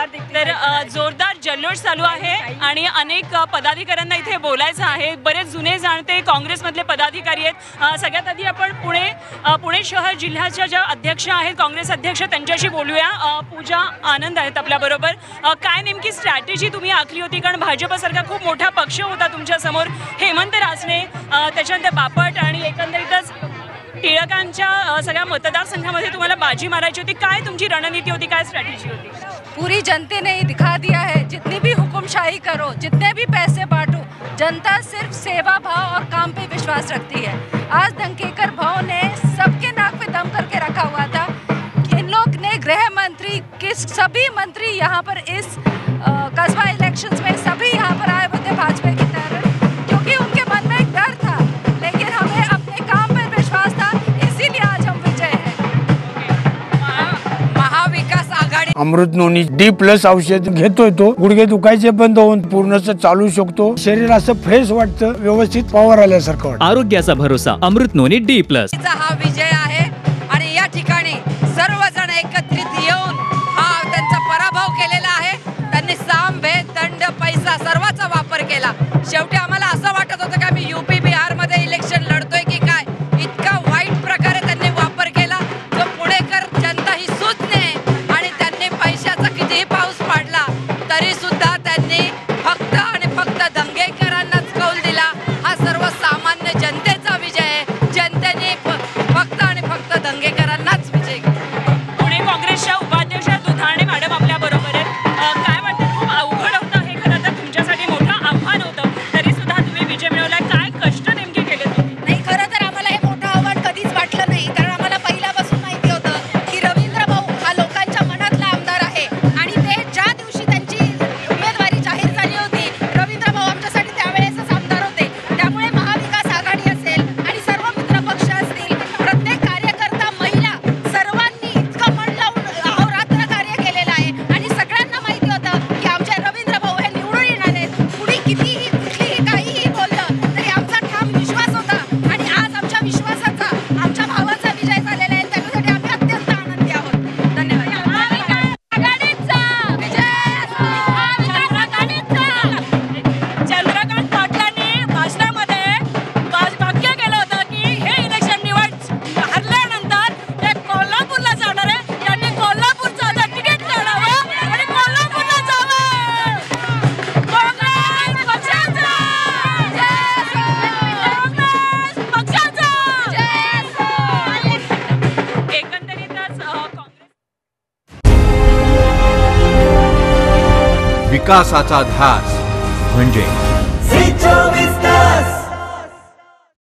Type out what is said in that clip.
तर जोरदार जल्लोष चालू आहे आणि अनेक पदाधिकाऱ्यांना इथे बोलायचं आहे। बरेच जुने जाणते काँग्रेसमधले पदाधिकारी आहेत। सगळ्यात आधी आपण पुणे शहर जिल्ह्याच्या ज्या अध्यक्ष आहेत काँग्रेस अध्यक्ष त्यांच्याशी बोलूया। पूजा आनंद आहेत आपल्याबरोबर। काय नेमकी स्ट्रॅटेजी तुम्ही आखली होती, कारण भाजपसारखा खूप मोठा पक्ष होता तुमच्या समोर, हेमंत रासने त्याच्यानंतर बापट आणि एकंदरीतच टिळकांच्या सगळ्या मतदारसंघामध्ये तुम्हाला बाजी मारायची होती। काय तुमची रणनीती होती, काय स्ट्रॅटेजी होती? पूरी जनता ने दिखा दिया है, जितनी भी हुकुमशाही करो, जितने भी पैसे बांटो, जनता सिर्फ सेवा भाव और काम पे विश्वास रखती है। आज धनकेकर भाव ने सबके नाक पे दम करके रखा हुआ था। इन लोग ने गृह मंत्री किस सभी मंत्री यहाँ पर इस कस्बा इलेक्शंस में सभी यहाँ पर आए हुए थे भाजपा की तरह, क्योंकि उनके मन में एक डर था, लेकिन हमें अपने काम पर विश्वास था, इसीलिए आज हम विजय हैं। महाविकास आघाडी अमृत नोनी D+ औषध घेतोय तो गुडघे दुखायचे बंद होऊन पूर्णच चालू शकतो। शरीर असं फ्रेश वाटतं, व्यवस्थित पॉवर आल्यासारखं वाटतं। आरोग्याचा भरोसा अमृत नोनी D+। हा विजय आहे आणि या ठिकाणी सर्वजण एकत्रित येऊन हा त्यांचा पराभव केलेला आहे। त्यांनी साम भेद दंड पैसा सर्वाचा वापर केला। शेवटी आम्हाला असं वाटत होतं की आम्ही UP बिहार मध्ये इलेक्शन लढतोय की काय, इतका वाईट प्रकारे त्यांनी वापर केला। जो पुणेकर जनता ही सुज्ञ आहे आणि त्यांनी पैशाचा कितीही पाऊस पाडला तरी सुद्धा त्यांनी फक्त आणि फक्त दंगेकरांनाच कौल दिला। हा सर्वसामान्य जनतेचा विजय आहे। जनतेने फक्त आणि फक्त दंगेकरांनाच विजय केला। पुणे काँग्रेसच्या उपाध्यक्ष दुधाणे मॅडम आपल्या बरोबर आहेत। काय वाटतं, खूप अवघड होतं हे, खरं तर तुमच्यासाठी मोठं आव्हान होतं, तरी सुद्धा तुम्ही विजय मिळवला। काय कष्ट नेमके केले तुम्ही? नाही, खरं तर आम्हाला हे मोठं आव्हान कधीच वाटलं नाही, कारण आम्हाला पहिल्यापासून माहिती होतं की रवींद्र भाऊ हा लोकांच्या मनातला आमदार आहे आणि ते ज्या दिवशी त्यांची उमेदवारी जाहीर झाली होती, रवींद्र भाऊ आमच्यासाठी त्यावेळेसच आमदार होते। त्यामुळे महाविकास आघाडी असेल आणि सर्व मित्र पक्ष असतील, प्रत्येक कार्यकर्ता महिला सर्वांनी इतकं मन लावून अहोरात्र कार्य केलेलं आहे आणि सगळ्यांना माहिती होतं की आमचे रवींद्र भाऊ हे निवडून येणार आहेत। कुणी कितीही कुठलीही काहीही बोललं तरी आमचा ठाम विश्वास होता आणि आज आमच्या विश्वासाचा आमच्या भावाचा विजय झालेला आहे। त्यासाठी आम्ही अत्यंत आनंदी आहोत। धन्यवाद। चंद्रकांत पाटलांनी भाषणामध्ये वाक्य केलं होतं की हे इलेक्शन निवड हरल्यानंतर ते कोल्हापूरला जाणार आहे, त्यांनी कोल्हापूरचं आता तिकीट काढावं आणि कोल्हापूरला जावं। काँग्रेस पक्षाचा काँग्रेस पक्षाचा एकंदरीतच काँग्रेस विकासाचा ध्यास म्हणजे